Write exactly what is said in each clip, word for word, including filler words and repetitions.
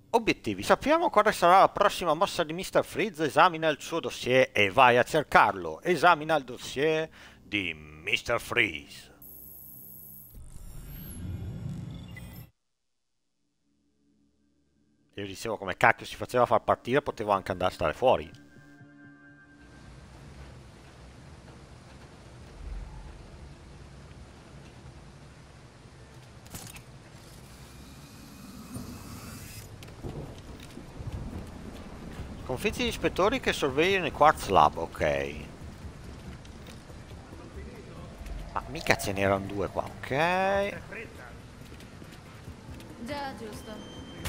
Obiettivi. Sappiamo quale sarà la prossima mossa di mister Freeze. Esamina il suo dossier e vai a cercarlo. Esamina il dossier di mister Freeze. Io dicevo come cacchio si faceva a far partire, potevo anche andare a stare fuori. Sconfitti gli ispettori che sorvegliano i Quartz Lab, ok. Ma mica ce n'erano due qua, ok. Già, giusto.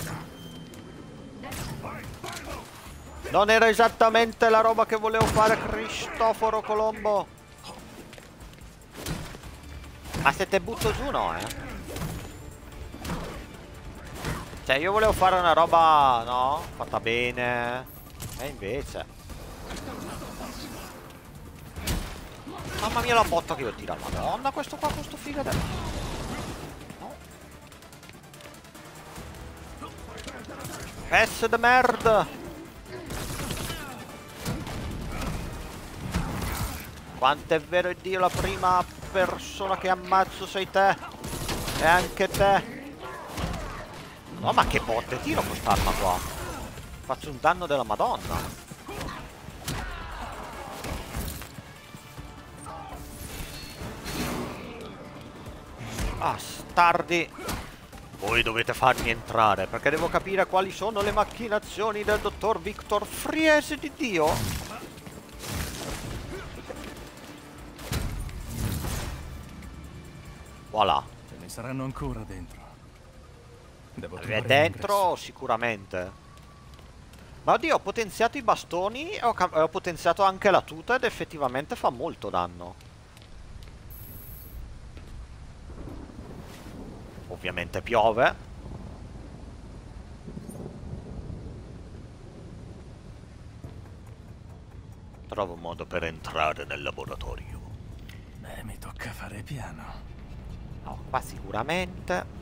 Non era esattamente la roba che volevo fare, Cristoforo Colombo. Ma se te butto giù no, eh. Cioè io volevo fare una roba, no, fatta bene. E invece. Mamma mia la botta che io tiro. Madonna, questo qua, questo figa del... No. S de merda. Quanto è vero Dio, la prima persona che ammazzo sei te. E anche te. No, ma che botte tiro quest'arma qua. Faccio un danno della Madonna. Bastardi. Voi dovete farmi entrare, perché devo capire quali sono le macchinazioni del dottor Victor Friese di Dio. Voilà. Ce ne saranno ancora dentro. Devo È trovare dentro l'ingresso. sicuramente. Ma oddio, ho potenziato i bastoni e ho, cam- e ho potenziato anche la tuta ed effettivamente fa molto danno. Ovviamente piove. Trovo un modo per entrare nel laboratorio. Beh, mi tocca fare piano. No, qua sicuramente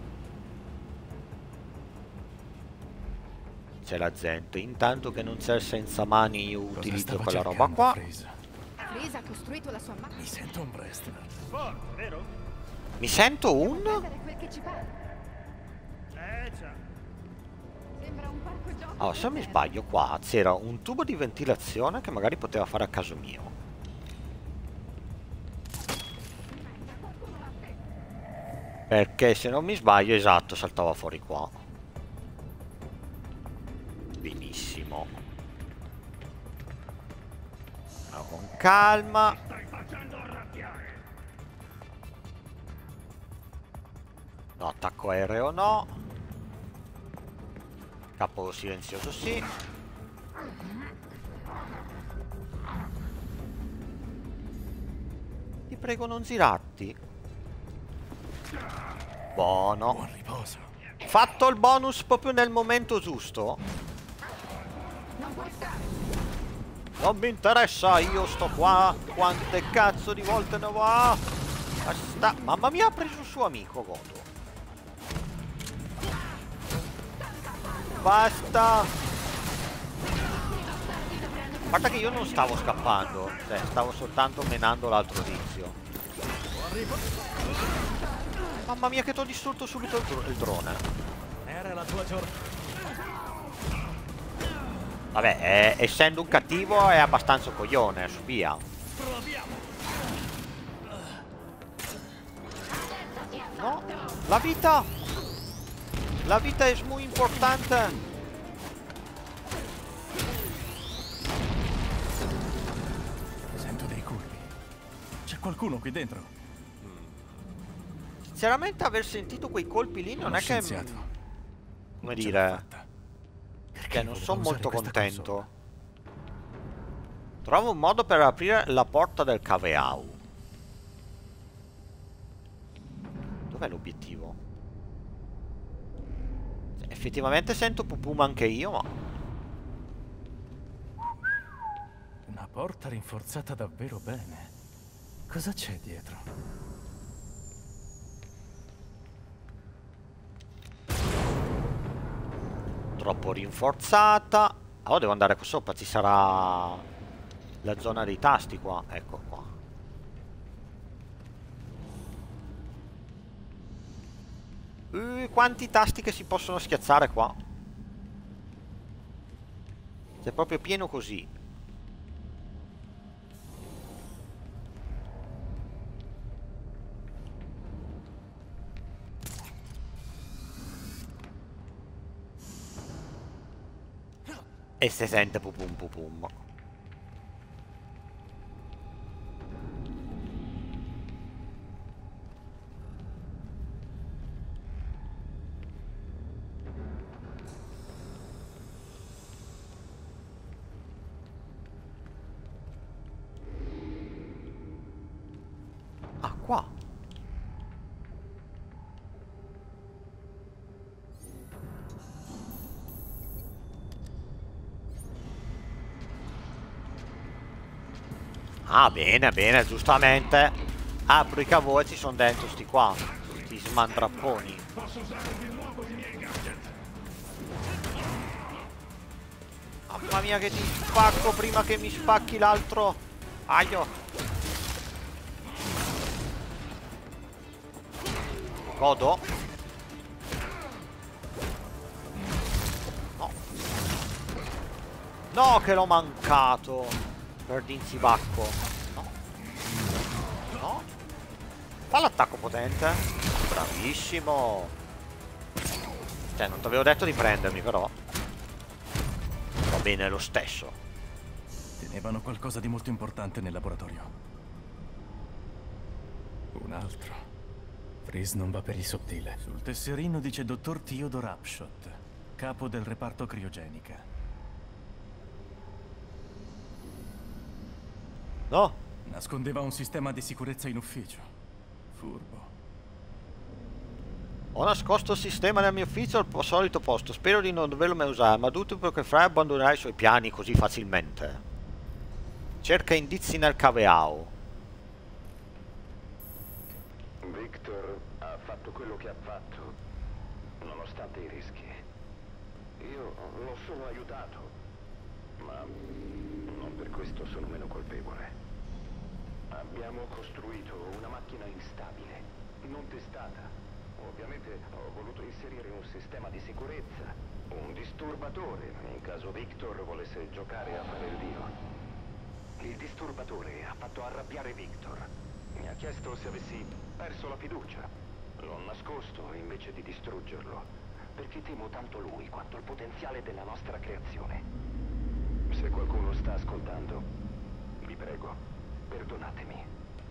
c'è la gente. Intanto che non c'è il senza mani, io Cosa utilizzo stava quella roba cercando qua. Freeze? Freeze ha costruito la sua macchina. Mi sento un wrestler. Forte, vero? Mi sento un... Prendere quel che ci pare. Eh già. Sembra un parco giochi. Allora, se non mi sbaglio qua c'era un tubo di ventilazione che magari poteva fare a caso mio. Perché se non mi sbaglio, esatto, saltava fuori qua. Benissimo. Allora, con calma. No, attacco aereo no. Capo silenzioso sì. Ti prego non girarti. Buono. Buon riposo. Fatto il bonus proprio nel momento giusto. Non mi interessa, io sto qua. Quante cazzo di volte ne va? Basta. Mamma mia, ha preso il suo amico, godo. Basta. Guarda che io non stavo scappando. Cioè, stavo soltanto menando l'altro tizio. Mamma mia che ti ho distrutto subito il, dro il drone. Era la tua giornata. Vabbè, eh, essendo un cattivo è abbastanza coglione, su via. No, la vita. La vita è molto importante. Sento dei colpi. C'è qualcuno qui dentro. Sinceramente aver sentito quei colpi lì non Uno è che... scienziato. Come Ce l'ho dire... fatta. Perché Che non voleva sono usare molto questa contento. console? Trovo un modo per aprire la porta del caveau. Dov'è l'obiettivo? Effettivamente sento Pupuma anche io, ma... Una porta rinforzata davvero bene. Cosa c'è dietro? troppo rinforzata. Allora devo andare qua sopra, ci sarà la zona dei tasti qua. Ecco qua. Uh, quanti tasti che si possono schiacciare qua. C'è proprio pieno così. E si sente pupum pupum. Ah, qua. Ah, bene, bene, giustamente. Apro i cavoli, ci sono dentro sti qua. Sti smandrapponi. Mamma mia che ti spacco prima che mi spacchi l'altro. Aio. Godo. No. No, che l'ho mancato. Per d'inzibacco. No. No. Fa l'attacco potente. Bravissimo. Cioè, non ti avevo detto di prendermi, però. Va bene lo stesso. Tenevano qualcosa di molto importante nel laboratorio. Un altro. Freeze non va per il sottile. Sul tesserino dice dottor Theodore Upshot, capo del reparto criogenica. No. Nascondeva un sistema di sicurezza in ufficio. Furbo. Ho nascosto il sistema nel mio ufficio al solito posto. Spero di non doverlo mai usare, ma dubito che Fry abbandonerà i suoi piani così facilmente. Cerca indizi nel caveao. Victor ha fatto quello che ha fatto, nonostante i rischi. Io l'ho solo aiutato, ma non per questo sono meno colpevole. Abbiamo costruito una macchina instabile, non testata. Ovviamente ho voluto inserire un sistema di sicurezza, un disturbatore, in caso Victor volesse giocare a fare il dio. Il disturbatore ha fatto arrabbiare Victor. Mi ha chiesto se avessi perso la fiducia. L'ho nascosto invece di distruggerlo, perché temo tanto lui quanto il potenziale della nostra creazione. Se qualcuno sta ascoltando, vi prego, perdonatemi.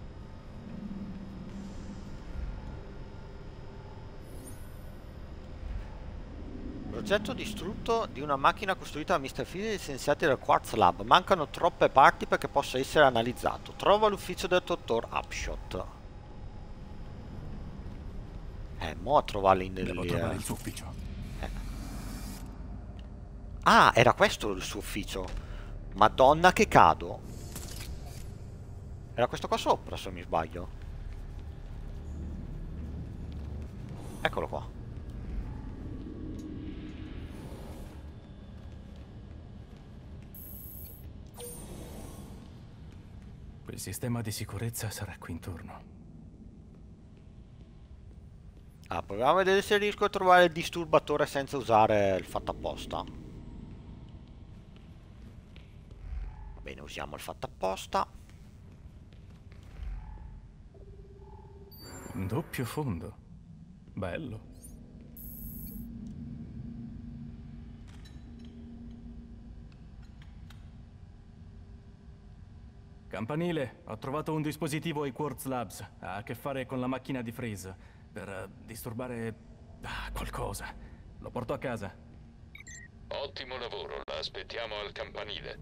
Progetto distrutto di una macchina costruita da mister Freeze e licenziati dal Quartz Lab. Mancano troppe parti perché possa essere analizzato. Trova l'ufficio del dottor Upshot. Eh, mo a trovarli nel... Devo trovare il suo ufficio. Eh. Ah, era questo il suo ufficio. Madonna che cado. Era questo qua sopra, se non mi sbaglio. Eccolo qua. Quel sistema di sicurezza sarà qui intorno. Ah, proviamo a vedere se riesco a trovare il disturbatore senza usare il fatto apposta. Va bene, usiamo il fatto apposta. Un doppio fondo. Bello. Campanile, ho trovato un dispositivo ai Quartz Labs. Ha a che fare con la macchina di Freeze. Per uh, disturbare... Ah, qualcosa. Lo porto a casa. Ottimo lavoro, la aspettiamo al campanile.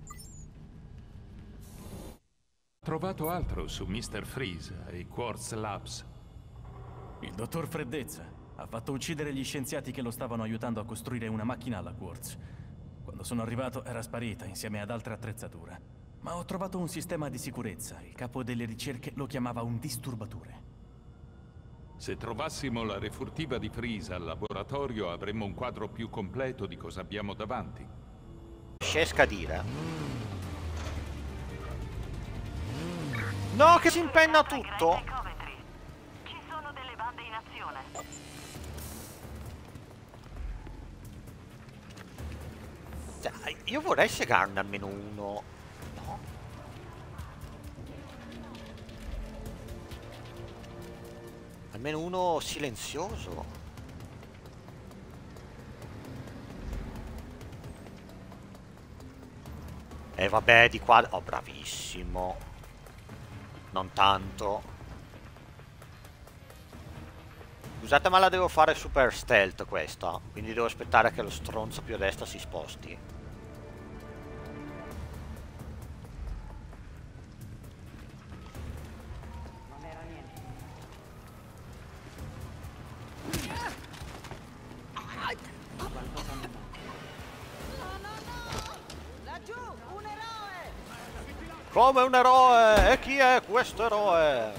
Trovato altro su mister Freeze ai Quartz Labs. Il dottor Freddezza ha fatto uccidere gli scienziati che lo stavano aiutando a costruire una macchina alla Quartz. Quando sono arrivato era sparita insieme ad altre attrezzature. Ma ho trovato un sistema di sicurezza. Il capo delle ricerche lo chiamava un disturbatore. Se trovassimo la refurtiva di Frisa al laboratorio avremmo un quadro più completo di cosa abbiamo davanti. Riesca a dire. No, che si impenna tutto! Ci sono delle bande in azione. Cioè, io vorrei segarne almeno uno. No? Almeno uno silenzioso. E vabbè, di qua... Oh, bravissimo. Non tanto. Scusate, ma la devo fare super stealth questa. Quindi devo aspettare che lo stronzo più a destra si sposti. Non era niente. Quanto cambiato? No, no, no! Laggiù, un eroe! Come un eroe! E chi è questo eroe?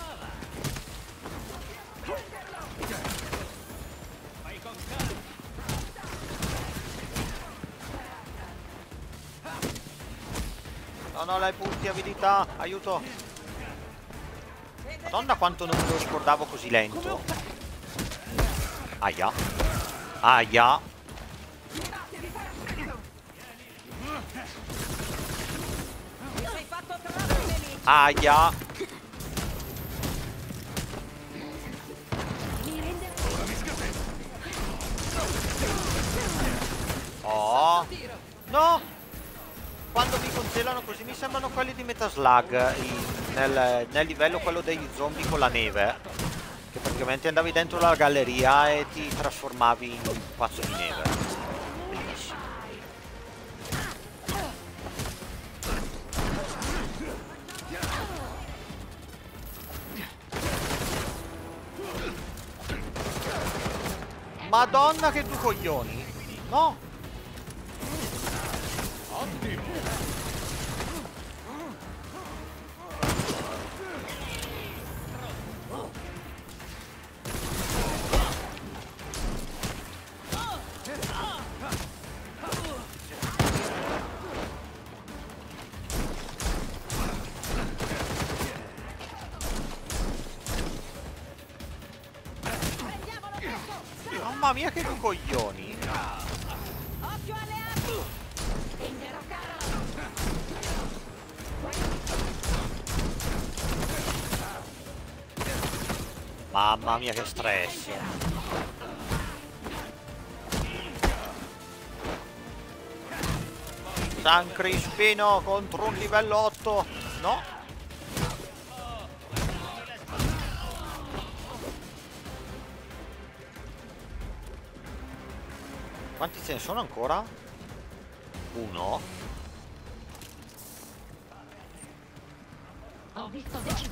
No, no, lei punti abilità, aiuto. Madonna quanto non me lo ricordavo così lento. Aia. Aia. Aia. Oh. No. Quando mi congelano così mi sembrano quelli di Metaslug in- nel, nel livello quello degli zombie con la neve, che praticamente andavi dentro la galleria e ti trasformavi in un pazzo di neve. Bellissimo. Madonna che tu coglioni. No. Mamma mia che coglioni. Occhio alle armi! Mamma mia che stress. San Crispino contro un livello otto. No. Quanti ce ne sono ancora? Uno. Ho visto dei...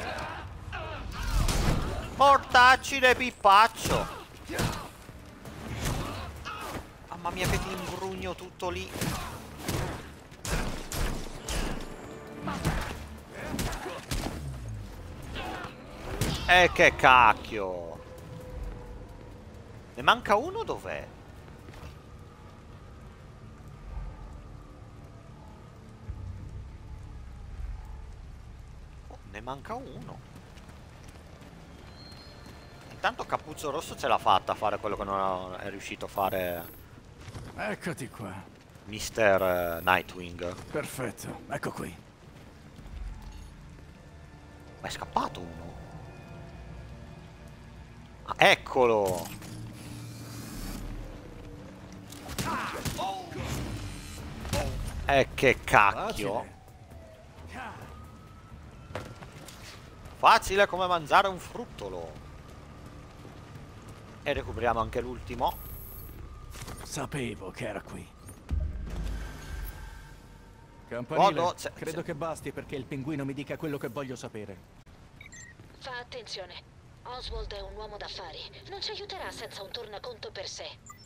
Mortacci le pippaccio. Mamma mia che ti imbrugno tutto lì. E eh, che cacchio. Ne manca uno, dov'è? Oh, ne manca uno. Intanto Cappuccio Rosso ce l'ha fatta a fare quello che non è riuscito a fare Eccoti qua. mister Nightwing. Perfetto, ecco qui. Ma è scappato uno. Ah, eccolo. E che cacchio. Facile come mangiare un fruttolo. E recuperiamo anche l'ultimo. Sapevo che era qui. Campanile, Godo, c'è- credo c'è- che basti perché il pinguino mi dica quello che voglio sapere. Fa attenzione. Oswald è un uomo d'affari. Non ci aiuterà senza un tornaconto per sé.